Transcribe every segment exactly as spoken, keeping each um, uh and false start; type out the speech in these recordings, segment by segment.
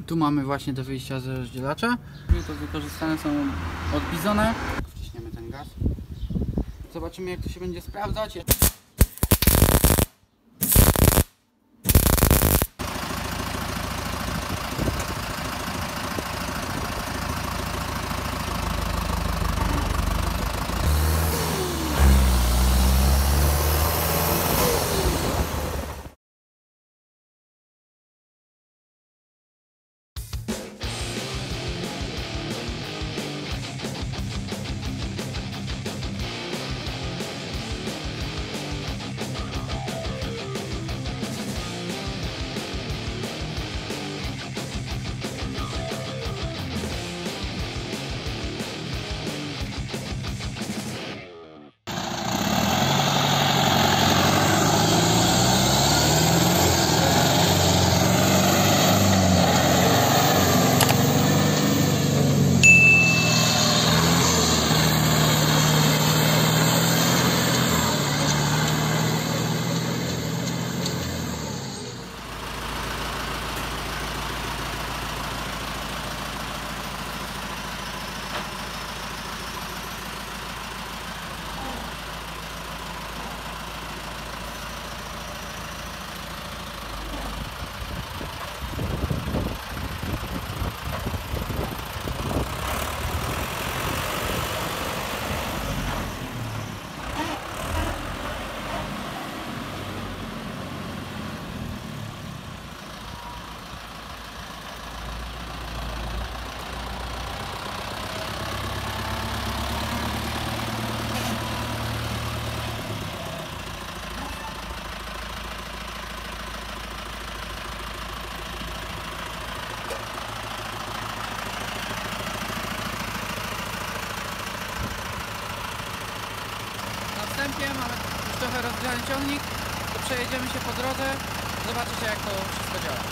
Tu mamy właśnie do wyjścia z rozdzielacza. To wykorzystane są od Bizona. Wciśniemy ten gaz. Zobaczymy, jak to się będzie sprawdzać. Mamy już trochę rozgrzany ciągnik, to przejedziemy się po drodze, zobaczycie, jak to wszystko działa.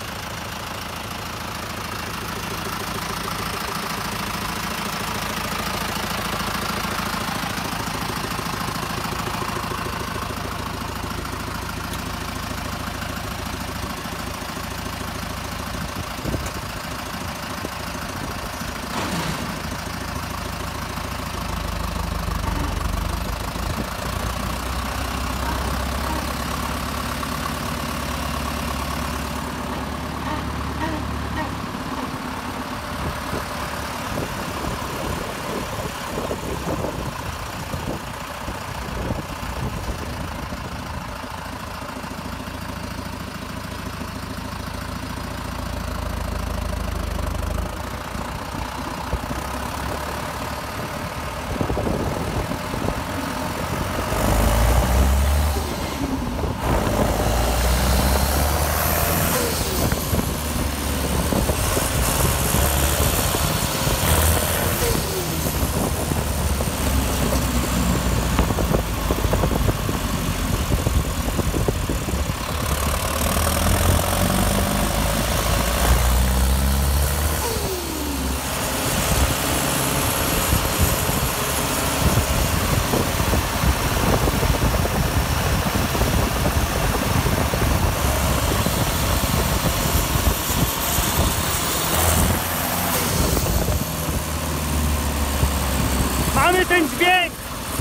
Mamy ten dźwięk!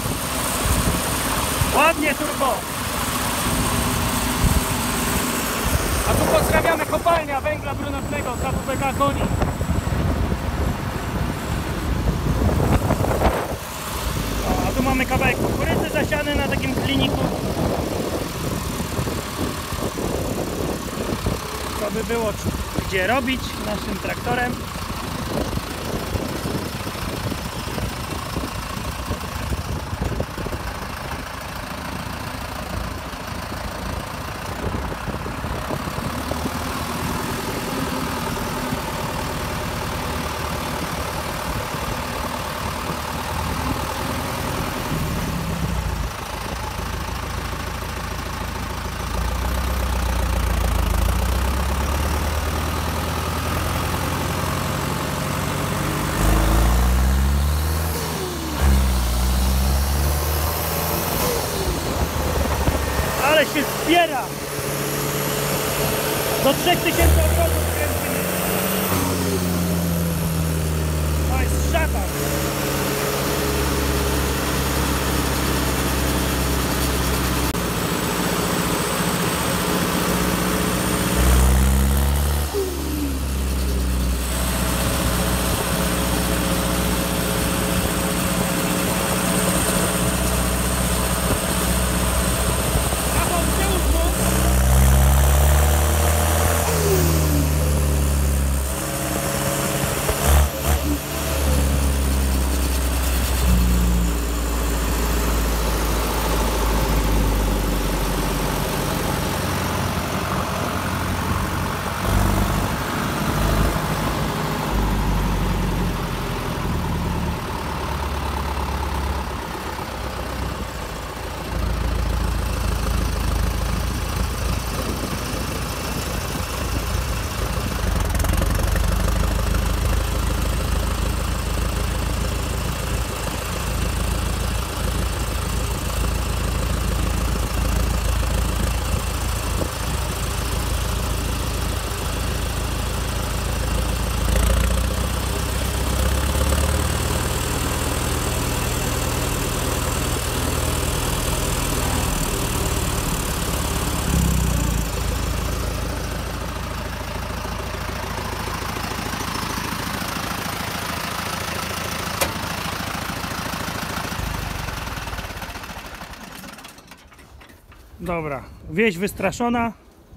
Ładnie turbo! A tu pozdrawiamy kopalnia węgla brunatnego K W P K Koni. O, a tu mamy kawałek kukurydzy zasiany na takim kliniku. To by było gdzie robić naszym traktorem. Ale się wspiera! Do trzech tysięcy obrotów kręcimy! Dobra, wieś wystraszona.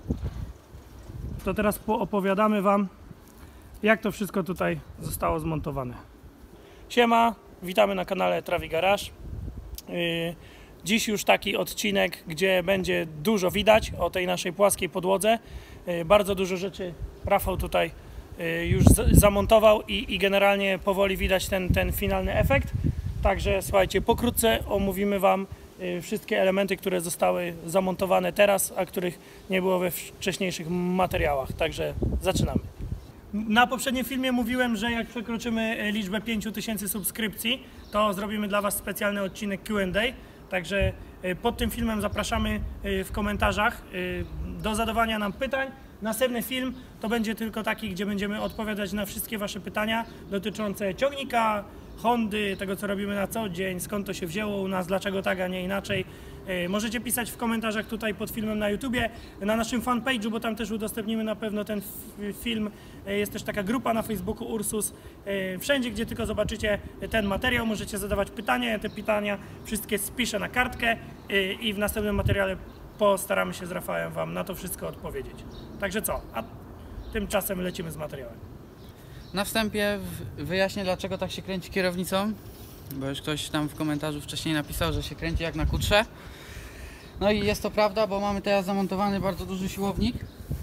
To teraz opowiadamy wam, jak to wszystko tutaj zostało zmontowane. Siema, witamy na kanale Travi Garage. Yy, dziś już taki odcinek, gdzie będzie dużo widać o tej naszej płaskiej podłodze. Yy, bardzo dużo rzeczy Rafał tutaj yy, już z, zamontował i, i generalnie powoli widać ten, ten finalny efekt. Także słuchajcie, pokrótce omówimy wam yy, wszystkie elementy, które zostały zamontowane teraz, a których nie było we wcześniejszych materiałach. Także zaczynamy. Na poprzednim filmie mówiłem, że jak przekroczymy liczbę pięć tysięcy subskrypcji, to zrobimy dla was specjalny odcinek Q and A. Także pod tym filmem zapraszamy w komentarzach do zadawania nam pytań. Następny film to będzie tylko taki, gdzie będziemy odpowiadać na wszystkie wasze pytania dotyczące ciągnika, Hondy, tego co robimy na co dzień, skąd to się wzięło u nas, dlaczego tak, a nie inaczej. Możecie pisać w komentarzach tutaj pod filmem na YouTubie, na naszym fanpage'u, bo tam też udostępnimy na pewno ten film. Jest też taka grupa na Facebooku Ursus. Wszędzie, gdzie tylko zobaczycie ten materiał, możecie zadawać pytania. Ja te pytania wszystkie spiszę na kartkę i w następnym materiale postaramy się z Rafałem wam na to wszystko odpowiedzieć. Także co? A tymczasem lecimy z materiałem. Na wstępie wyjaśnię, dlaczego tak się kręci kierownicą, bo już ktoś tam w komentarzu wcześniej napisał, że się kręci jak na kutrze. No i jest to prawda, bo mamy teraz zamontowany bardzo duży siłownik.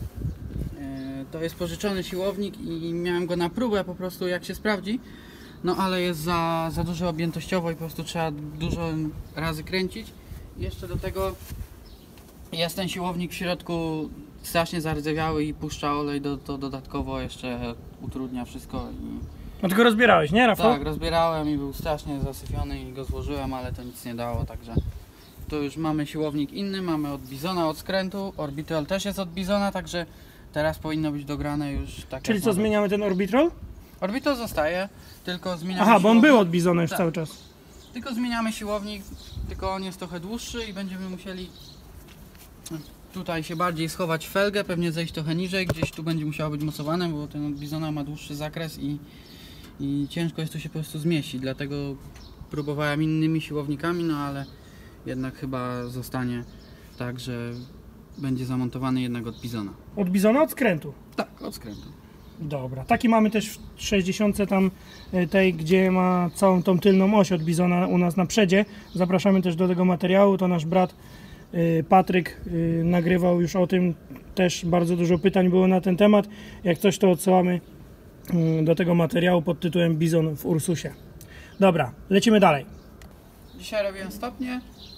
To jest pożyczony siłownik i miałem go na próbę po prostu jak się sprawdzi. No ale jest za, za duży objętościowo i po prostu trzeba dużo razy kręcić. I jeszcze do tego jest ten siłownik w środku strasznie zardzewiały i puszcza olej, do, to dodatkowo jeszcze utrudnia wszystko. I... No tylko rozbierałeś, nie Rafał? Tak, rozbierałem i był strasznie zasyfiony i go złożyłem, ale to nic nie dało, także tu już mamy siłownik inny, mamy od Bizona, od skrętu, Orbitrol też jest od Bizona, także teraz powinno być dograne już tak. Czyli co, zmieniamy ten Orbitrol? Orbitrol zostaje, tylko zmieniamy Aha, bo on siłownik. był od Bizona już tak. cały czas. Tylko zmieniamy siłownik, tylko on jest trochę dłuższy i będziemy musieli tutaj się bardziej schować w felgę, pewnie zejść trochę niżej, gdzieś tu będzie musiało być mocowane, bo ten od Bizona ma dłuższy zakres i, i ciężko jest tu się po prostu zmieścić, dlatego próbowałem innymi siłownikami, no ale jednak chyba zostanie tak, że będzie zamontowany jednak od Bizona. Od Bizona, od skrętu? Tak, od skrętu. Dobra, taki mamy też w sześćdziesiątce tam tej, gdzie ma całą tą tylną oś od Bizona u nas na przedzie. Zapraszamy też do tego materiału, to nasz brat Patryk nagrywał już o tym, też bardzo dużo pytań było na ten temat. Jak coś, to odsyłamy do tego materiału pod tytułem Bizon w Ursusie. Dobra, lecimy dalej. Dzisiaj robiłem stopnie.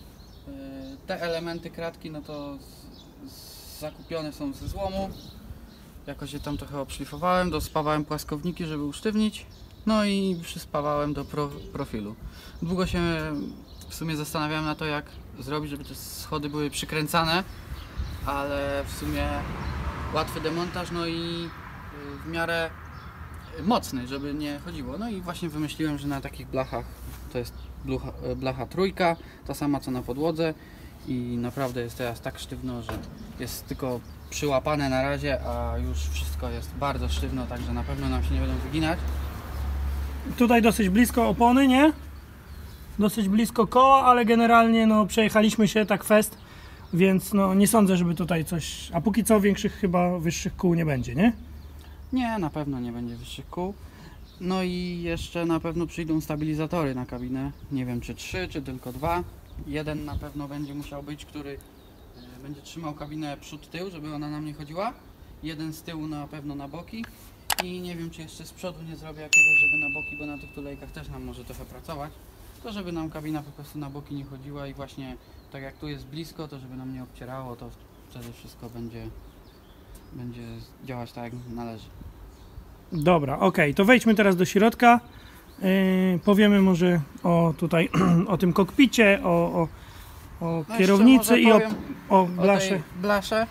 Te elementy kratki, no to z, z zakupione są ze złomu. Jakoś je tam trochę obszlifowałem, dospawałem płaskowniki, żeby usztywnić. No i przyspawałem do pro, profilu. Długo się w sumie zastanawiałem na to, jak zrobić, żeby te schody były przykręcane, ale w sumie łatwy demontaż, no i w miarę mocny, żeby nie chodziło. No i właśnie wymyśliłem, że na takich blachach, to jest blacha, blacha trójka, ta sama co na podłodze i naprawdę jest teraz tak sztywno, że jest tylko przyłapane na razie, a już wszystko jest bardzo sztywno, także na pewno nam się nie będą wyginać. Tutaj dosyć blisko opony, nie? Dosyć blisko koła, ale generalnie no, przejechaliśmy się tak fest, więc no, nie sądzę, żeby tutaj coś, a póki co większych chyba wyższych kół nie będzie, nie? Nie, na pewno nie będzie wyższych kół. No i jeszcze na pewno przyjdą stabilizatory na kabinę, nie wiem czy trzy, czy tylko dwa. Jeden na pewno będzie musiał być, który będzie trzymał kabinę przód-tył, żeby ona nam nie chodziła. Jeden z tyłu na pewno na boki. I nie wiem, czy jeszcze z przodu nie zrobię jakiegoś, żeby na boki, bo na tych tulejkach też nam może trochę pracować. To żeby nam kabina po prostu na boki nie chodziła i właśnie tak jak tu jest blisko, to żeby nam nie obcierało, to wtedy wszystko będzie, będzie działać tak jak należy. Dobra, ok, to wejdźmy teraz do środka. Yy, powiemy może o tutaj o tym kokpicie, o, o, o No kierownicy i o, o blasze. blasze. blasze.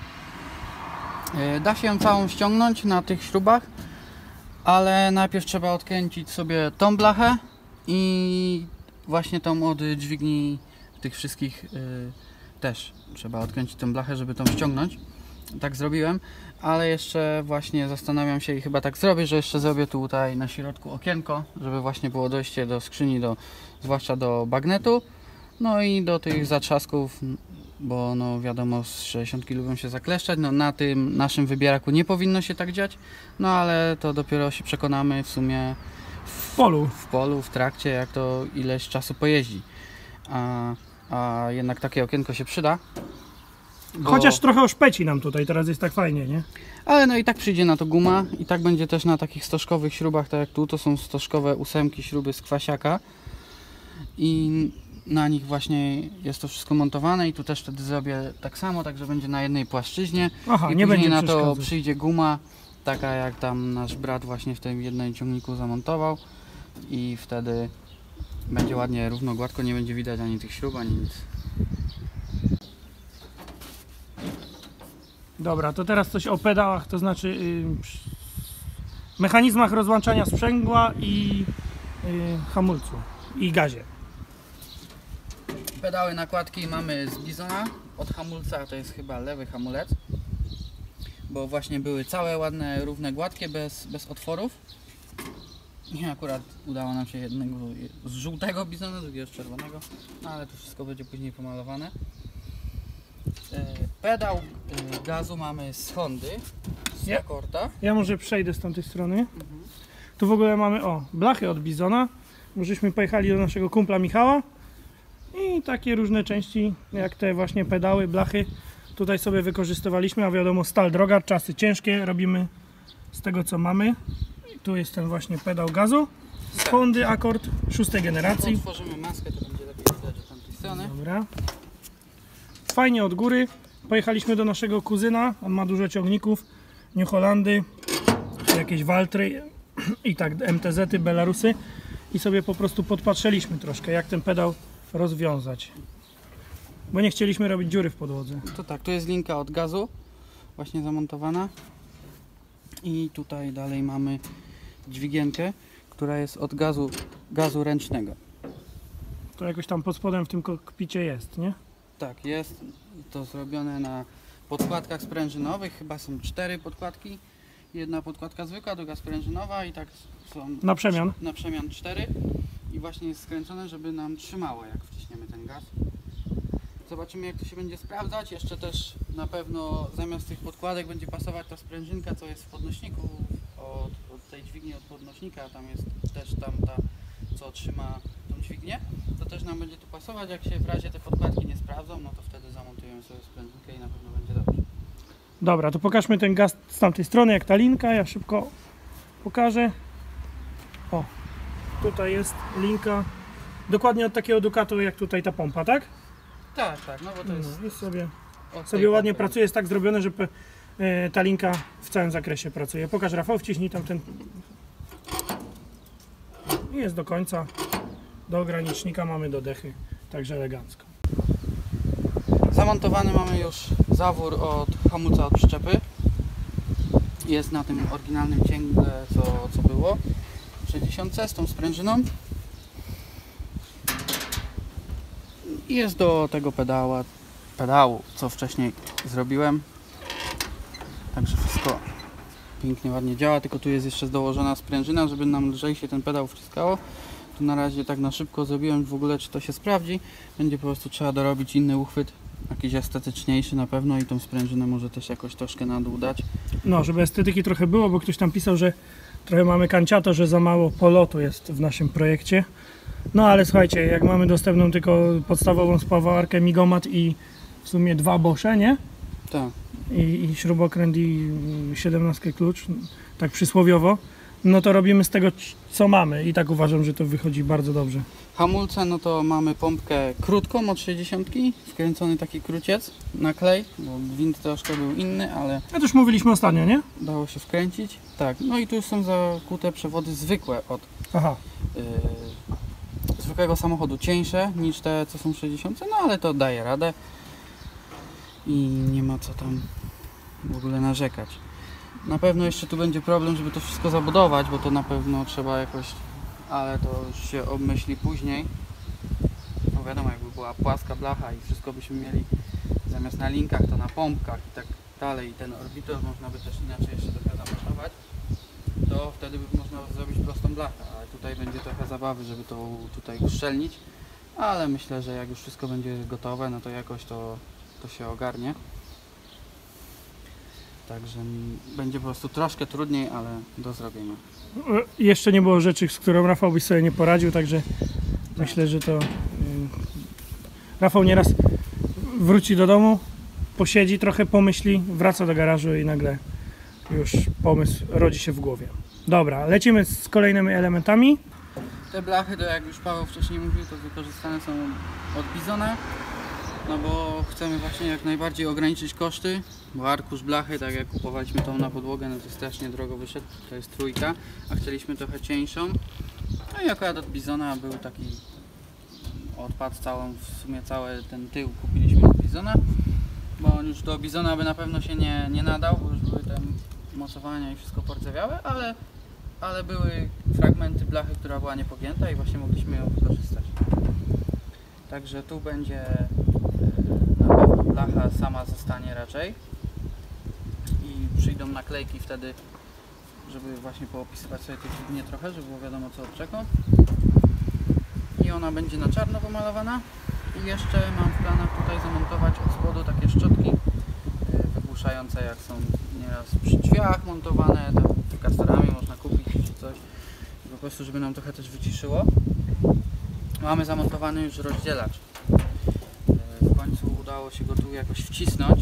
Yy, da się ją całą ściągnąć na tych śrubach, ale najpierw trzeba odkręcić sobie tą blachę i właśnie tą od dźwigni tych wszystkich yy, też trzeba odkręcić tą blachę, żeby tą ściągnąć. Tak zrobiłem, ale jeszcze właśnie zastanawiam się i chyba tak zrobię, że jeszcze zrobię tutaj na środku okienko, żeby właśnie było dojście do skrzyni, do, zwłaszcza do bagnetu, no i do tych zatrzasków bo no wiadomo, z sześćdziesiątki lubią się zakleszczać. No na tym naszym wybieraku nie powinno się tak dziać, no ale to dopiero się przekonamy w sumie W polu. w polu, w trakcie, jak to ileś czasu pojeździ. A, a jednak takie okienko się przyda. Bo... Chociaż trochę oszpeci nam tutaj, teraz jest tak fajnie, nie? Ale no i tak przyjdzie na to guma i tak będzie też na takich stożkowych śrubach, tak jak tu, to są stożkowe ósemki, śruby z kwasiaka i na nich właśnie jest to wszystko montowane i tu też wtedy zrobię tak samo, także będzie na jednej płaszczyźnie. Aha, I nie później będzie na to przeszkadzać. przyjdzie guma, taka jak tam nasz brat właśnie w tym jednym ciągniku zamontował i wtedy będzie ładnie, równo, gładko, nie będzie widać ani tych śrub, ani nic. Dobra, to teraz coś o pedałach, to znaczy yy, przy- mechanizmach rozłączania sprzęgła i yy, hamulcu i gazie. Pedały nakładki mamy z Bizona, od hamulca to jest chyba lewy hamulec, bo właśnie były całe, ładne, równe, gładkie, bez, bez otworów. I akurat udało nam się jednego z żółtego Bizona, drugiego z czerwonego, no ale to wszystko będzie później pomalowane. E, Pedał e, gazu mamy z Hondy, z Ja- Accorda. Ja może przejdę z tamtej strony. Tu w ogóle mamy, o, blachy od Bizona. Bo żeśmy pojechali do naszego kumpla Michała i takie różne części, jak te właśnie pedały, blachy, tutaj sobie wykorzystywaliśmy, a wiadomo, stal droga, czasy ciężkie, robimy z tego co mamy. I tu jest ten właśnie pedał gazu z Hondy Accord szóstej generacji. Otworzymy maskę, to będzie lepiej widać od tamtej strony. Dobra. Fajnie od góry. Pojechaliśmy do naszego kuzyna, on ma dużo ciągników, New Hollandy, jakieś Waltry i tak M T Z-y, Belarusy i sobie po prostu podpatrzyliśmy troszkę, jak ten pedał rozwiązać. Bo nie chcieliśmy robić dziury w podłodze. To tak, tu jest linka od gazu, właśnie zamontowana. I tutaj dalej mamy dźwigienkę, która jest od gazu, gazu ręcznego. To jakoś tam pod spodem w tym kokpicie jest, nie? Tak, jest to zrobione na podkładkach sprężynowych, chyba są cztery podkładki. Jedna podkładka zwykła, druga sprężynowa i tak są Na przemian. na przemian cztery. I właśnie jest skręcone, żeby nam trzymało, jak wciśniemy ten gaz. Zobaczymy, jak to się będzie sprawdzać. Jeszcze też na pewno zamiast tych podkładek będzie pasować ta sprężynka, co jest w podnośniku od, od tej dźwigni, od podnośnika. Tam jest też tamta, co trzyma tą dźwignię. To też nam będzie tu pasować. Jak się w razie te podkładki nie sprawdzą, no to wtedy zamontujemy sobie sprężynkę i na pewno będzie dobrze. Dobra, to pokażmy ten gaz z tamtej strony, jak ta linka, ja szybko pokażę. O, tutaj jest linka, dokładnie od takiego Ducatu, jak tutaj ta pompa, tak? Tak, tak, no bo to jest... No i sobie, od sobie tej ładnie pompy. pracuje, jest tak zrobione, że pe- e, ta linka w całym zakresie pracuje. Pokaż, Rafał, wciśnij tam ten... I jest do końca, do ogranicznika mamy do dechy, także elegancko. Zamontowany mamy już zawór od hamulca od przyczepy. Jest na tym oryginalnym cięgle, co, co było w sześćdziesiątce z tą sprężyną. I jest do tego pedała, pedału, co wcześniej zrobiłem. Także wszystko pięknie, ładnie działa, tylko tu jest jeszcze dołożona sprężyna, żeby nam lżej się ten pedał wciskało. Tu na razie tak na szybko zrobiłem, w ogóle czy to się sprawdzi. Będzie po prostu trzeba dorobić inny uchwyt, jakiś estetyczniejszy na pewno i tą sprężynę może też jakoś troszkę na dół dać. No, żeby estetyki trochę było, bo ktoś tam pisał, że trochę mamy kanciato, że za mało polotu jest w naszym projekcie. No ale słuchajcie, jak mamy dostępną tylko podstawową spawarkę, migomat i w sumie dwa Bosze, nie? Tak. I, i śrubokręt i siedemnasty klucz, tak przysłowiowo, no to robimy z tego co mamy i tak uważam, że to wychodzi bardzo dobrze. Hamulce, no to mamy pompkę krótką od sześćdziesiątki, wkręcony taki króciec na klej, bo gwint troszkę był inny, ale Ja też mówiliśmy ostatnio, nie? dało się wkręcić. Tak, no i tu są zakute przewody zwykłe od Aha, yy, zwykłego samochodu, cieńsze niż te, co są w sześćdziesiątce, no ale to daje radę i nie ma co tam w ogóle narzekać. Na pewno jeszcze tu będzie problem, żeby to wszystko zabudować, bo to na pewno trzeba jakoś, ale to już się obmyśli później. No wiadomo, jakby była płaska blacha i wszystko byśmy mieli zamiast na linkach, to na pompkach i tak dalej, i ten orbitor można by też inaczej jeszcze trochę zamontować, to wtedy by można zrobić prostą blachę, ale tutaj będzie trochę zabawy, żeby to tutaj uszczelnić, ale myślę, że jak już wszystko będzie gotowe, no to jakoś to to się ogarnie. Także będzie po prostu troszkę trudniej, ale do zrobienia. Jeszcze nie było rzeczy, z którą Rafał byś sobie nie poradził, także tak. Myślę, że to yy, Rafał nieraz wróci do domu, posiedzi trochę, pomyśli, wraca do garażu i nagle już pomysł rodzi się w głowie. Dobra, lecimy z kolejnymi elementami. Te blachy, to jak już Paweł wcześniej mówił, to wykorzystane są od Bizona, no bo chcemy właśnie jak najbardziej ograniczyć koszty, bo arkusz blachy, tak jak kupowaliśmy tą na podłogę, no to strasznie drogo wyszedł, to jest trójka, a chcieliśmy trochę cieńszą. No i akurat od Bizona był taki odpad całą, w sumie cały ten tył kupiliśmy od Bizona, bo on już do Bizona by na pewno się nie, nie nadał, bo już były tam mocowania i wszystko pordzewiałe, ale, ale były fragmenty blachy, która była niepogięta i właśnie mogliśmy ją wykorzystać. Także tu będzie na pewno blacha sama zostanie raczej i przyjdą naklejki wtedy, żeby właśnie poopisywać sobie tych linie trochę, żeby było wiadomo co od czego. I ona będzie na czarno pomalowana. I jeszcze mam w planach tutaj zamontować od spodu takie szczotki wygłuszające, jak są nieraz przy drzwiach montowane, tam kastorami można kupić czy coś. I po prostu, żeby nam trochę też wyciszyło. Mamy zamontowany już rozdzielacz. W końcu udało się go tu jakoś wcisnąć.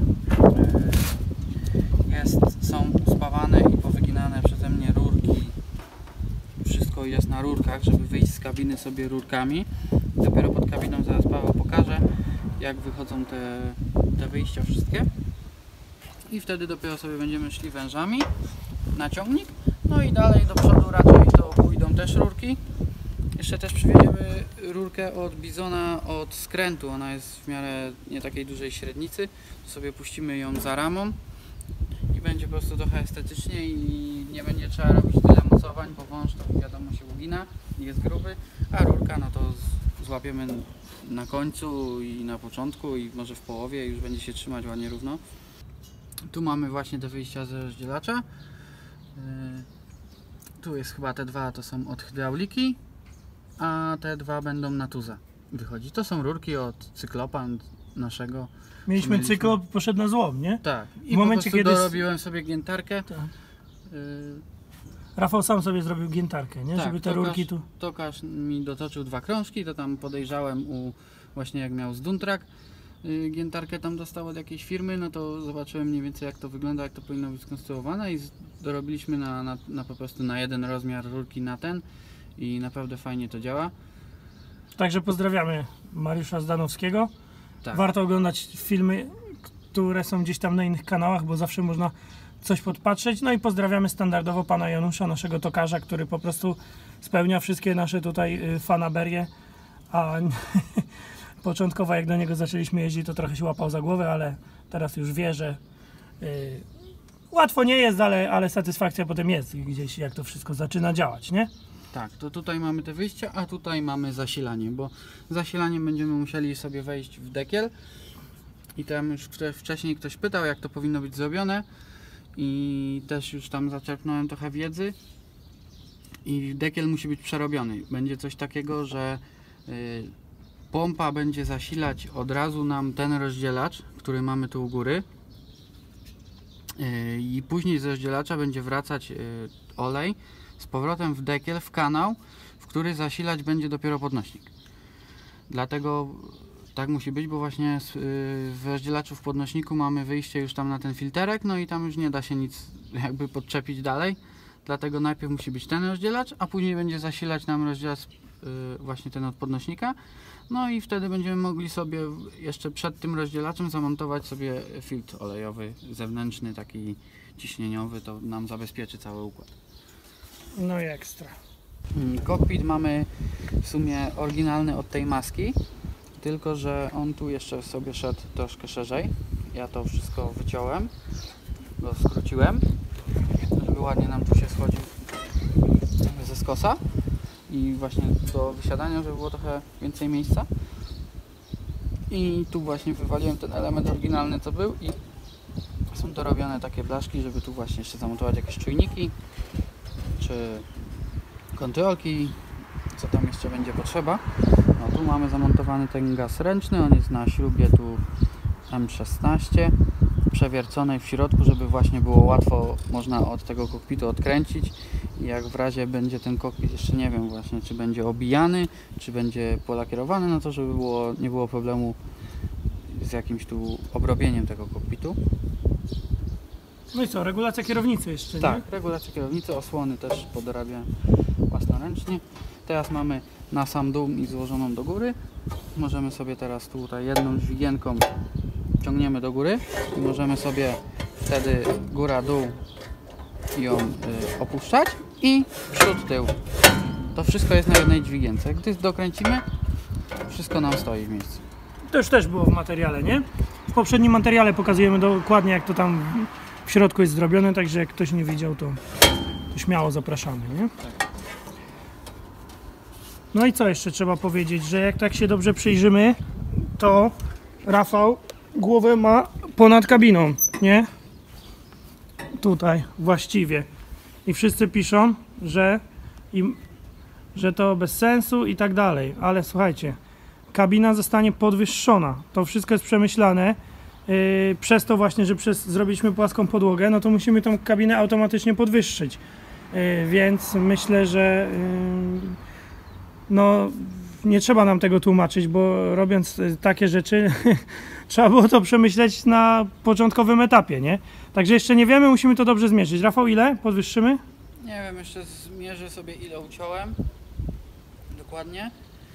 Jest, są uspawane i powyginane przeze mnie rurki. Wszystko jest na rurkach, żeby wyjść z kabiny sobie rurkami. Dopiero pod kabiną zaraz Paweł pokaże, jak wychodzą te, te wyjścia wszystkie. I wtedy dopiero sobie będziemy szli wężami na ciągnik. No i dalej do przodu raczej to pójdą też rurki. Jeszcze też przywieziemy rurkę od Bizona od skrętu. Ona jest w miarę nie takiej dużej średnicy. Sobie puścimy ją za ramą i będzie po prostu trochę estetycznie i nie będzie trzeba robić tyle mocowań, bo wąż to wiadomo się ugina, jest gruby, a rurka no to złapiemy na końcu i na początku i może w połowie już będzie się trzymać ładnie równo. Tu mamy właśnie te wyjścia z rozdzielacza. Tu jest chyba te dwa, to są od hydrauliki, a te dwa będą na tuza wychodzić. To są rurki od Cyklopa naszego. Mieliśmy, mieliśmy... Cyklop, poszedł na złom, nie? Tak. I w momencie, po prostu kiedy dorobiłem sobie giętarkę. Tak. Y... Rafał sam sobie zrobił giętarkę, nie? Tak, żeby te tokarz, rurki tu... Tokarz mi dotoczył dwa krążki, to tam podejrzałem u właśnie jak miał z Duntrak. Y, giętarkę tam dostał od jakiejś firmy, no to zobaczyłem mniej więcej jak to wygląda, jak to powinno być skonstruowane i dorobiliśmy na, na, na po prostu na jeden rozmiar rurki na ten i naprawdę fajnie to działa. Także pozdrawiamy Mariusza Zdanowskiego. Tak. Warto oglądać filmy, które są gdzieś tam na innych kanałach, bo zawsze można coś podpatrzeć. No i pozdrawiamy standardowo pana Janusza, naszego tokarza, który po prostu spełnia wszystkie nasze tutaj fanaberie. A początkowo jak do niego zaczęliśmy jeździć, to trochę się łapał za głowę, ale teraz już wie, że yy, łatwo nie jest, ale, ale satysfakcja potem jest gdzieś, jak to wszystko zaczyna działać, nie? Tak, to tutaj mamy te wyjścia, a tutaj mamy zasilanie, bo zasilaniem będziemy musieli sobie wejść w dekiel i tam już wcześniej ktoś pytał, jak to powinno być zrobione i też już tam zaczerpnąłem trochę wiedzy i dekiel musi być przerobiony. Będzie coś takiego, że y, pompa będzie zasilać od razu nam ten rozdzielacz, który mamy tu u góry y, i później z rozdzielacza będzie wracać y, olej z powrotem w dekiel, w kanał, w który zasilać będzie dopiero podnośnik. Dlatego tak musi być, bo właśnie w rozdzielaczu w podnośniku mamy wyjście już tam na ten filterek, no i tam już nie da się nic jakby podczepić dalej. Dlatego najpierw musi być ten rozdzielacz, a później będzie zasilać nam rozdzielacz właśnie ten od podnośnika. No i wtedy będziemy mogli sobie jeszcze przed tym rozdzielaczem zamontować sobie filtr olejowy zewnętrzny, taki ciśnieniowy, to nam zabezpieczy cały układ. No i ekstra. Kokpit mamy w sumie oryginalny od tej maski, tylko że on tu jeszcze sobie szedł troszkę szerzej. Ja to wszystko wyciąłem, go skróciłem, żeby ładnie nam tu się schodził ze skosa i właśnie do wysiadania, żeby było trochę więcej miejsca. I tu właśnie wywaliłem ten element oryginalny co był i są dorobione takie blaszki, żeby tu właśnie jeszcze zamontować jakieś czujniki czy kontrolki, co tam jeszcze będzie potrzeba. No, tu mamy zamontowany ten gaz ręczny, on jest na śrubie tu M szesnaście przewierconej w środku, żeby właśnie było łatwo można od tego kokpitu odkręcić i jak w razie będzie ten kokpit, jeszcze nie wiem właśnie, czy będzie obijany, czy będzie polakierowany, no to żeby było, nie było problemu z jakimś tu obrobieniem tego kokpitu. No i co, regulacja kierownicy jeszcze, nie? Tak, regulacja kierownicy, osłony też podorabiam własnoręcznie. Teraz mamy na sam dół i złożoną do góry. Możemy sobie teraz tutaj jedną dźwigienką ciągniemy do góry i możemy sobie wtedy góra-dół ją y, opuszczać i przód-tył. To wszystko jest na jednej dźwigience. Gdy dokręcimy, wszystko nam stoi w miejscu. To już też było w materiale, nie? W poprzednim materiale pokazujemy dokładnie, jak to tam w środku jest zrobione, także jak ktoś nie widział, to, to śmiało zapraszamy, nie? No i co jeszcze trzeba powiedzieć, że jak tak się dobrze przyjrzymy, to Rafał głowę ma ponad kabiną, nie? Tutaj właściwie. I wszyscy piszą, że, im, że to bez sensu i tak dalej, ale słuchajcie, kabina zostanie podwyższona. To wszystko jest przemyślane. Yy, przez to właśnie, że przez, zrobiliśmy płaską podłogę, no to musimy tą kabinę automatycznie podwyższyć. Yy, więc myślę, że yy, no nie trzeba nam tego tłumaczyć, bo robiąc takie rzeczy trzeba było to przemyśleć na początkowym etapie, nie? Także jeszcze nie wiemy, musimy to dobrze zmierzyć. Rafał, ile podwyższymy? Nie wiem, jeszcze zmierzę sobie, ile uciąłem dokładnie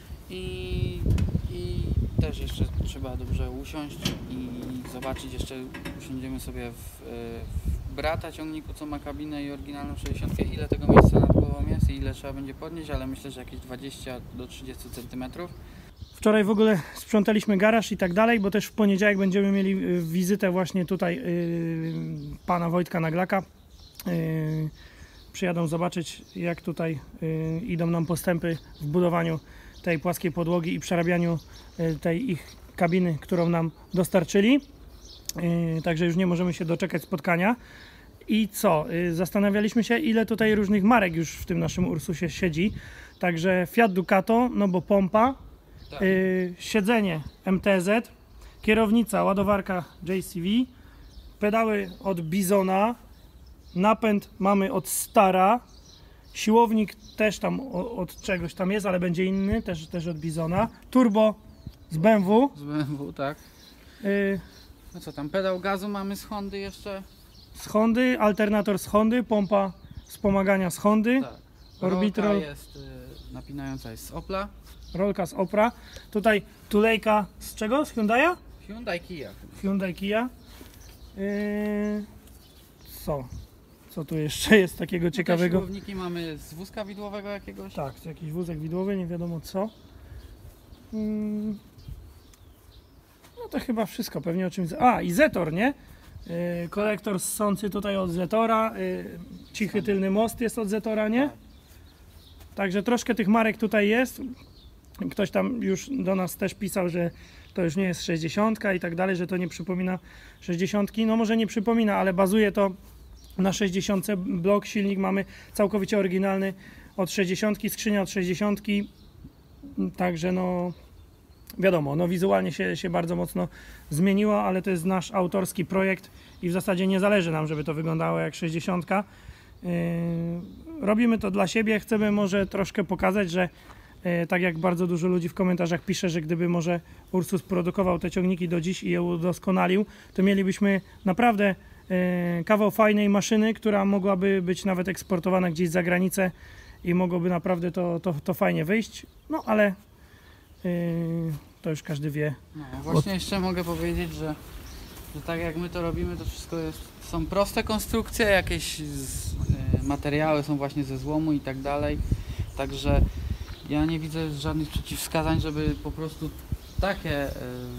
i, i też jeszcze trzeba dobrze usiąść i zobaczyć, jeszcze usiądziemy sobie w, w brata ciągniku, co ma kabinę i oryginalną sześćdziesiątkę, ile tego miejsca nad głową jest i ile trzeba będzie podnieść, ale myślę, że jakieś dwadzieścia do trzydziestu centymetrów. Wczoraj w ogóle sprzątaliśmy garaż i tak dalej, bo też w poniedziałek będziemy mieli wizytę właśnie tutaj yy, pana Wojtka Naglaka. Yy, przyjadą zobaczyć, jak tutaj yy, idą nam postępy w budowaniu tej płaskiej podłogi i przerabianiu yy, tej ich kabiny, którą nam dostarczyli. Yy, także już nie możemy się doczekać spotkania. I co? Yy, zastanawialiśmy się, ile tutaj różnych marek już w tym naszym Ursusie siedzi. Także Fiat Ducato, no bo pompa, Tak. yy, siedzenie M T Z, kierownica, ładowarka J C V, pedały od Bizona, napęd mamy od Stara, siłownik też tam o, od czegoś tam jest, ale będzie inny, też, też od Bizona, turbo z B M W. Z B M W, tak. Yy, No co tam, pedał gazu mamy z Hondy jeszcze? z Hondy, alternator z Hondy, pompa wspomagania z Hondy, Tak. Orbitrol. Rolka jest y, napinająca jest z Opla. rolka z Opra, tutaj tulejka z czego? Z Hyundai'a? Hyundai Kia. Hyundai Kia. Yy, co? Co tu jeszcze jest takiego ciekawego? Te siłowniki mamy z wózka widłowego jakiegoś. Tak, to jakiś wózek widłowy, nie wiadomo co. Yy, no to chyba wszystko, pewnie o czymś. A, i Zetor, nie? Yy, kolektor ssący tutaj od Zetora. Yy, cichy tylny most jest od Zetora, nie? Tak. Także troszkę tych marek tutaj jest. Ktoś tam już do nas też pisał, że to już nie jest sześćdziesiątka i tak dalej, że to nie przypomina sześćdziesiątki. No może nie przypomina, ale bazuje to na sześćdziesiątce. Blok, silnik mamy całkowicie oryginalny od sześćdziesiątki, skrzynia od sześćdziesiątki. Także no wiadomo, no wizualnie się, się bardzo mocno zmieniło, ale to jest nasz autorski projekt i w zasadzie nie zależy nam, żeby to wyglądało jak sześćdziesiątka. Yy, robimy to dla siebie, chcemy może troszkę pokazać, że yy, tak jak bardzo dużo ludzi w komentarzach pisze, że gdyby może Ursus produkował te ciągniki do dziś i je udoskonalił, to mielibyśmy naprawdę yy, kawał fajnej maszyny, która mogłaby być nawet eksportowana gdzieś za granicę i mogłoby naprawdę to, to, to fajnie wyjść, no ale yy, to już każdy wie. No, właśnie jeszcze mogę powiedzieć, że, że tak jak my to robimy, to wszystko jest, są proste konstrukcje, jakieś z, y, materiały są właśnie ze złomu i tak dalej, także ja nie widzę żadnych przeciwwskazań, żeby po prostu takie y,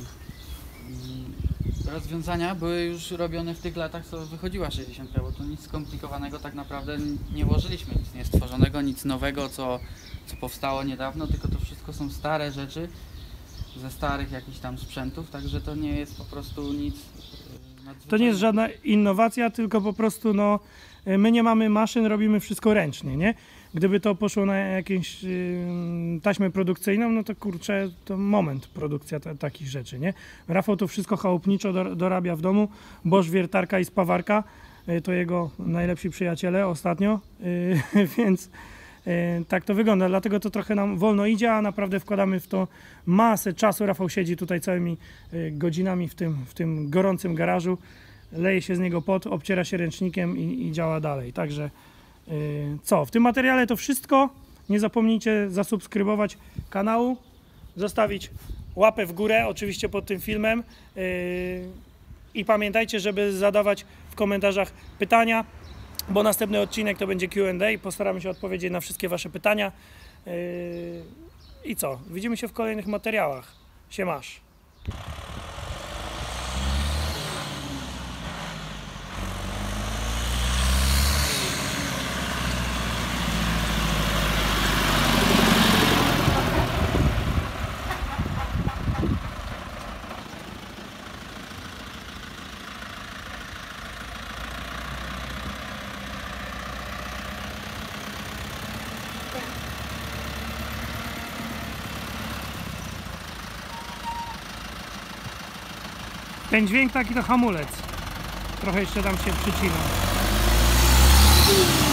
y, rozwiązania były już robione w tych latach, co wychodziła sześćdziesiątka, bo to nic skomplikowanego tak naprawdę nie włożyliśmy, nic nie stworzonego, nic nowego, co, co powstało niedawno, tylko to wszystko są stare rzeczy ze starych jakichś tam sprzętów, także to nie jest po prostu nic yy, To nie jest żadna innowacja, tylko po prostu no, y, my nie mamy maszyn, robimy wszystko ręcznie, nie? Gdyby to poszło na jakąś y, taśmę produkcyjną, no to kurczę, to moment produkcja ta, takich rzeczy, nie? Rafał to wszystko chałupniczo do, dorabia w domu, Bosch wiertarka i spawarka, y, to jego najlepsi przyjaciele ostatnio, y, więc y, tak to wygląda, dlatego to trochę nam wolno idzie, a naprawdę wkładamy w to masę czasu. Rafał siedzi tutaj całymi y, godzinami w tym, w tym gorącym garażu, leje się z niego pot, obciera się ręcznikiem i, i działa dalej, także co, w tym materiale to wszystko. Nie zapomnijcie zasubskrybować kanału, zostawić łapę w górę oczywiście pod tym filmem i pamiętajcie, żeby zadawać w komentarzach pytania, bo następny odcinek to będzie Q and A i postaramy się odpowiedzieć na wszystkie wasze pytania. I co, widzimy się w kolejnych materiałach. Siemasz. Ten dźwięk taki to hamulec. Trochę jeszcze tam się przycina.